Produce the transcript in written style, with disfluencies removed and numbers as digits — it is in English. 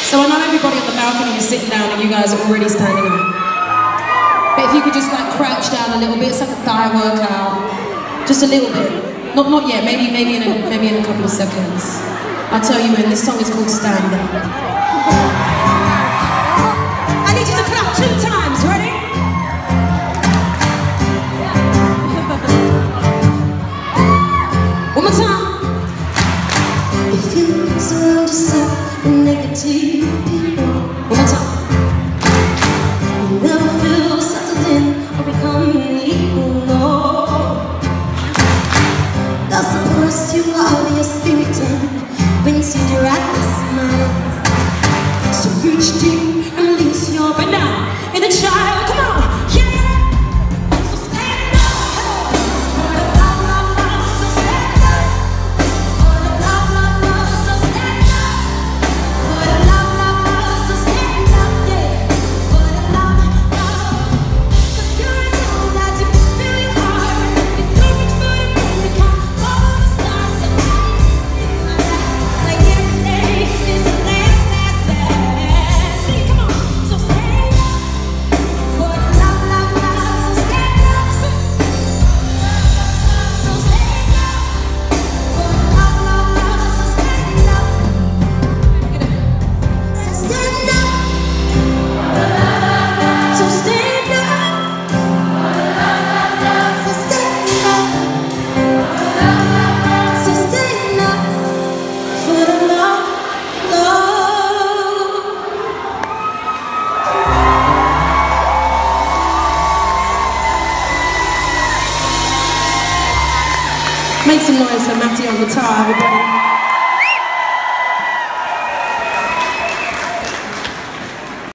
So I know everybody on the balcony is sitting down and you guys are already standing up. But if you could just like crouch down a little bit, it's like a thigh workout. Just a little bit. Not yet, maybe in a couple of seconds. I'll tell you when. This song is called Stand Up. I need you to clap 2 times, ready? One more time. If you surround yourself with negative people, one more time. You never feel settled in or become equal, no. That's the worst you out of your spirit and brings you your right mind. So reach deep